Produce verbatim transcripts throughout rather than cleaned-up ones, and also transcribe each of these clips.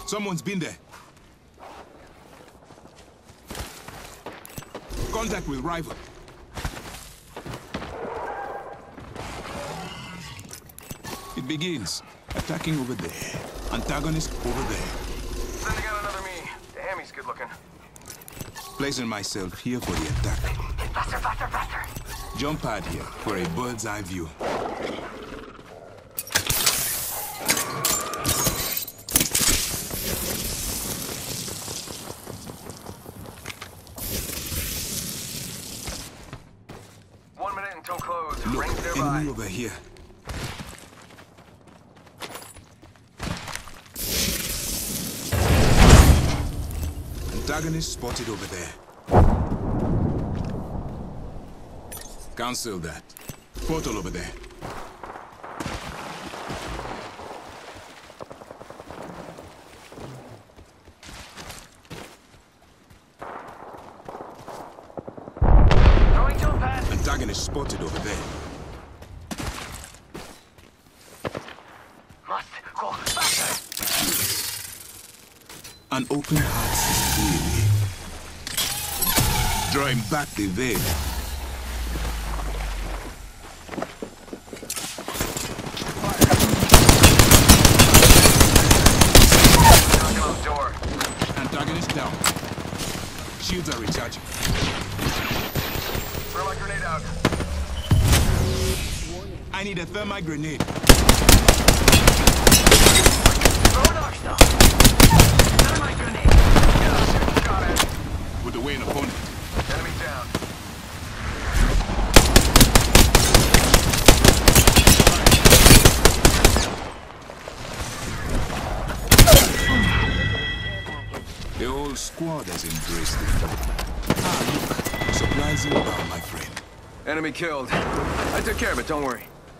Someone's been there. Contact with rival. It begins. Attacking over there. Antagonist over there. Sending out another me. Damn, he's good looking. Placing myself here for the attack. Faster, faster, faster. Jump pad here for a bird's eye view. One minute until close. Look, Rings nearby. enemy over here. Antagonist spotted over there. Cancel that. Portal over there. Going to pass. Antagonist spotted over there. Must go faster. An open heart sees clearly. Drawing back the veil. Door. Antagonist down. Shields are recharging. Throw my grenade out. I need a thermite grenade. Throw an arc now. Throw my grenade. Yeah, got it. Put away an opponent. Enemy down. The whole squad has embraced it. Ah, look. Supplies inbound, my friend. Enemy killed. I took care of it, don't worry.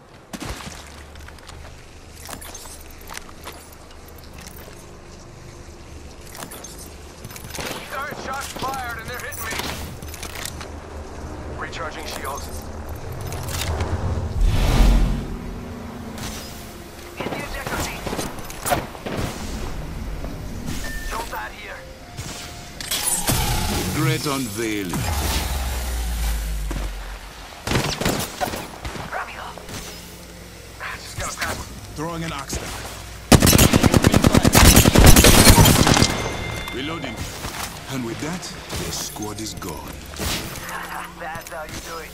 Third shots fired and they're hitting me. Recharging shields. Hit the ejector seat. Jump pad here. Great unveiling. Just gotta pass. Throwing an axe down. Reloading. And with that, the squad is gone. That's how you do it.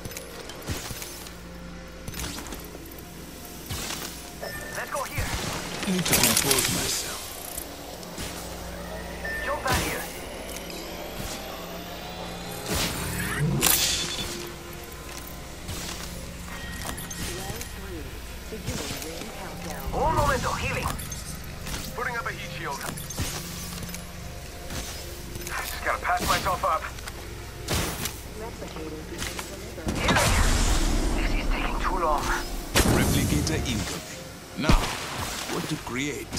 Let's go here. Need to compose myself. Jump out here. Un momento, healing. Putting up a heat shield. I just gotta patch myself up. Healing. This is taking too long. Replicator incoming. Now, what to create?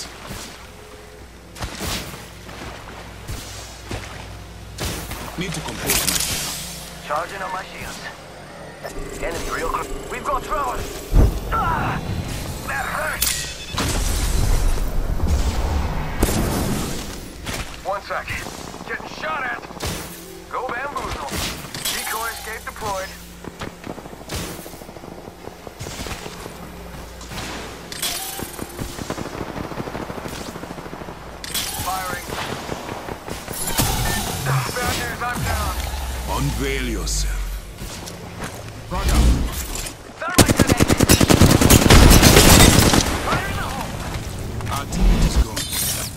Need to compose myself. Charging on my shields. Enemy real close. We've got trouble. Ah, that hurts. One sec. Getting shot at. Go bamboozle. Decoy escape deployed. Firing. Ah, bad news, I'm down. Unveil yourself. Frog out. Thermite grenade. Fire in the hole. Our teammate is gone.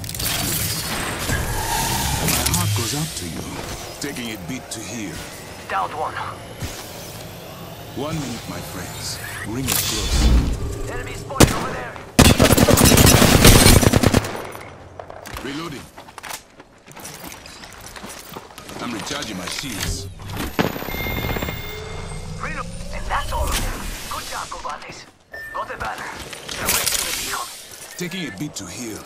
My heart goes out to you. Taking a beat to heal. Downed one. One minute, my friends. Ring it close. Enemy spotted over there. Reloading. I'm recharging my shields. Reload. And that's all of them. Good job, combates. Got the banner. Now wait till the beacon. Taking a beat to heal.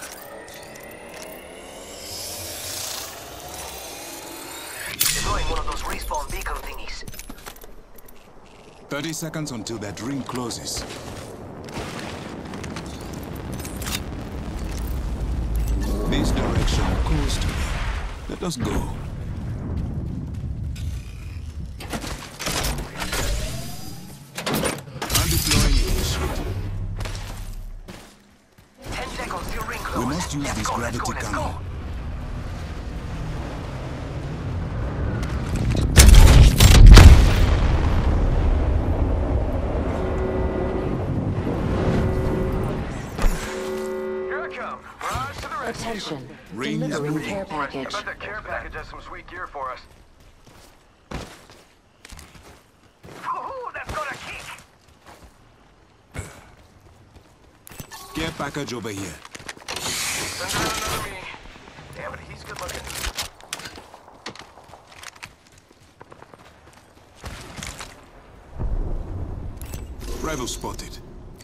Deploying one of those respawn beacon thingies. Thirty seconds until that ring closes. The This direction calls to me. Let us go. I'm deploying initiate. Ten seconds, your ring close. We must use Let's this go, let's gravity go, let's cannon. go. Here I come. Rise to the rescue. Attention. Ring is Delivering moving. care I package. bet that care package has some sweet gear for us. Ooh, that's got a kick. Care package over here. Send out another me. Damn it, he's good looking. Rival spotted.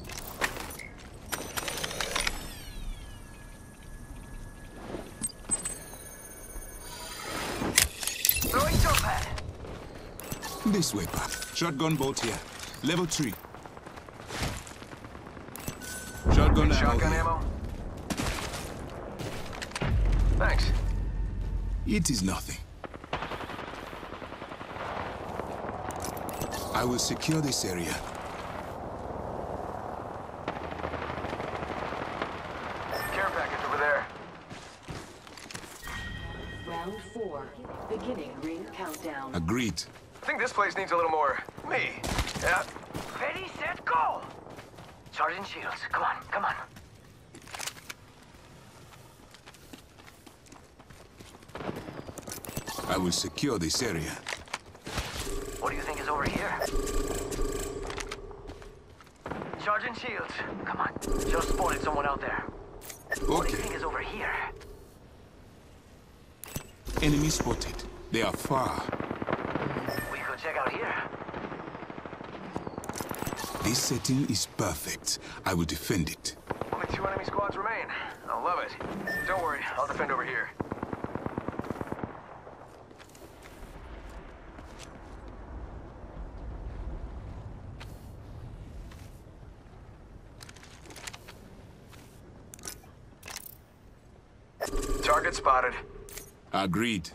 Throwing jump pad. This way, pap. Shotgun bolt here. Level three. Shotgun ammo Shotgun here. ammo. Thanks. It is nothing. I will secure this area. Care package over there. Round four. Beginning ring countdown. Agreed. I think this place needs a little more me. Yeah. Ready, set, go! Charging shields. Come on, come on. I will secure this area. What do you think is over here? Charging shields. Come on. Just spotted someone out there. What do you Okay. think is over here? Enemy spotted. They are far. We could check out here. This setting is perfect. I will defend it. Only two enemy squads remain. I love it. Don't worry, I'll defend over here. Target spotted. Agreed.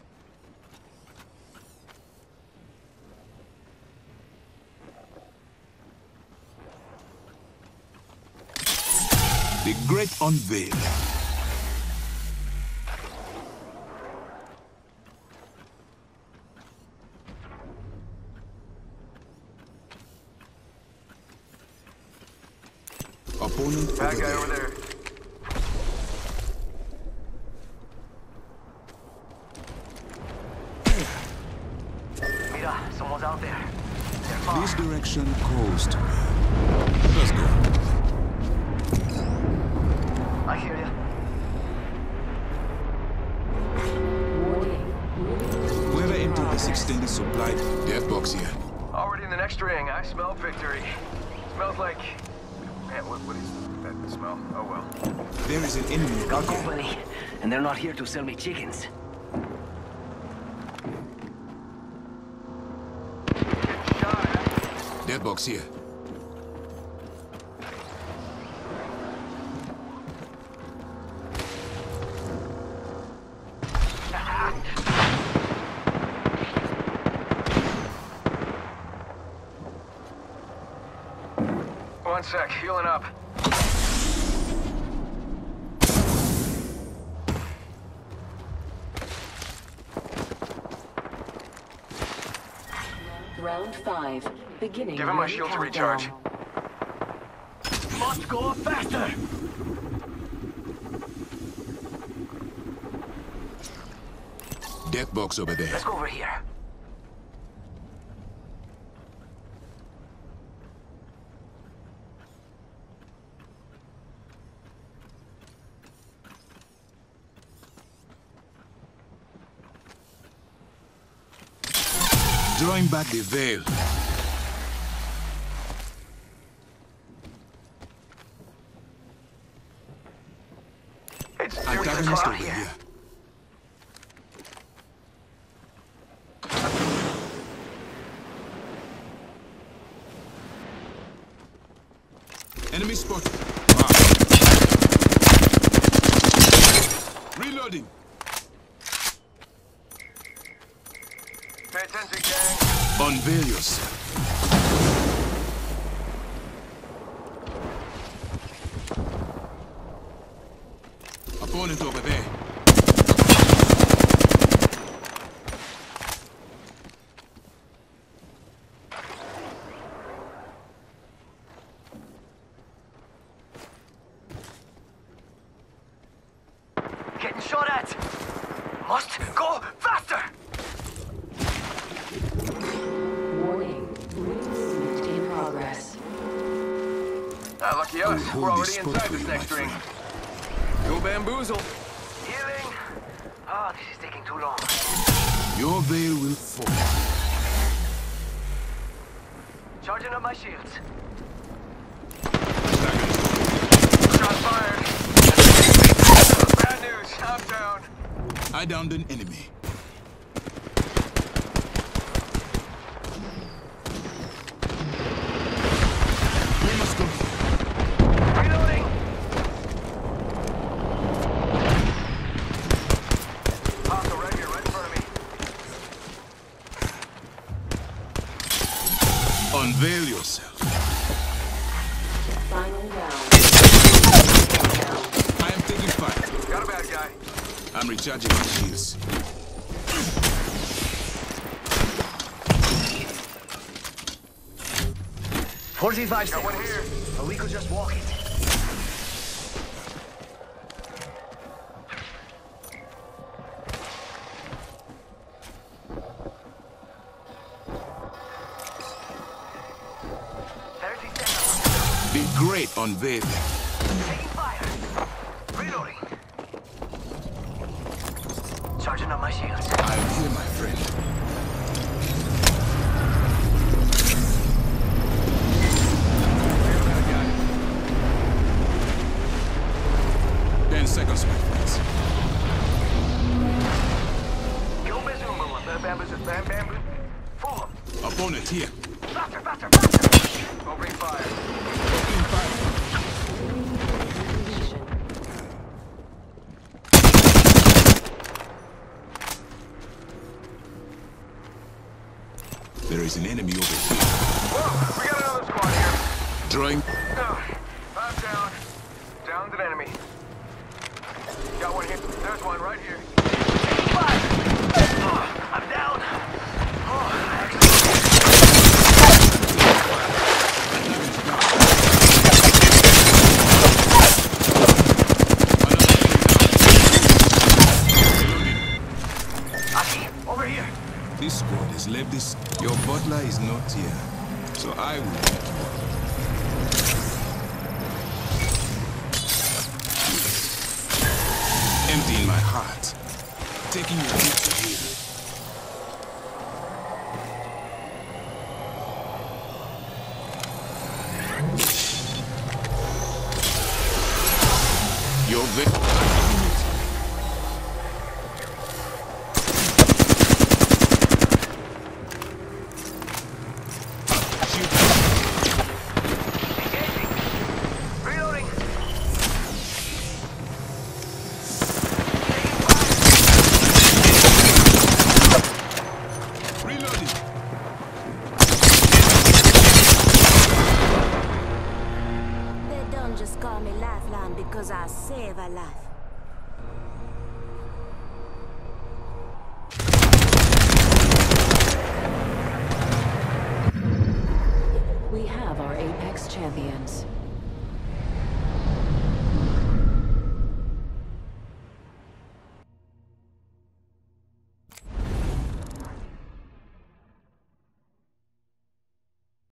The Great Unveil. Opponent Bad over guy there. over there. Mira, someone's out there. They're far. This direction calls to me. Let's go. I hear you. Warning. Whoever entered this extended supply death box here. Already in the next ring. I smell victory. Smells like... Man, what, what is that smell? Oh, well. There is an enemy Got over here. company, and they're not here to sell me chickens. Getting shot at. Death box here. One sec, healing up. Round five. Beginning Give him my ring shield to countdown. recharge. Must go faster! Death box over there. Let's go over here. Drawing back the veil. It's seriously Antagonist hot over here. here. Enemy spotted. Wow. Reloading. Pay attention, gang. Unveil yourself. Opponent over there. Getting shot at. Must go faster. Warning. Ring movement in progress. Ah, lucky I'll us. hold We're already this spot inside for this you, my next ring. friend. Go bamboozle. Healing. Ah, this is taking too long. Your veil will fall. Charging up my shields. Stagger. Shot fired. Bad news. I'm down. I downed an enemy. We must go. Reloading. Hostile right here, right in front of me. Unveil yourself. Final round. I am taking fire. Got a bad guy. I'm recharging my shields. Forty-five Got one seconds. here. Or we could just walk it. Thirty seconds. Be great, unveil them. Taking fire. Reloading. Charging up my shields. I am here, my friend. Ten seconds, my friends. Go Bazuma. Bam bam bam bam. Fool 'em. Opponent here. Faster, faster, faster. Opening fire. Opening fire. There is an enemy over here. Whoa, we got another squad here. Drawing. Oh, I'm down. Downed an enemy. Got one here. There's one right here. Fire! Oh, I'm down. Oh, Aki, over here. This squad has left this. Your butler is not here, so I will. Emptying my heart, taking your picture here. Your victim. Engaging. Reloading. Reloading. They don't just call me Lifeline because I save a life. We have our Apex champions.